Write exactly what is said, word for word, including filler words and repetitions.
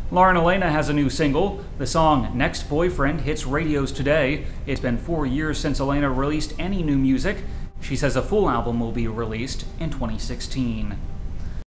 Lauren Alaina has a new single. The song Next Boyfriend hits radios today. It's been four years since Alaina released any new music. She says a full album will be released in twenty sixteen.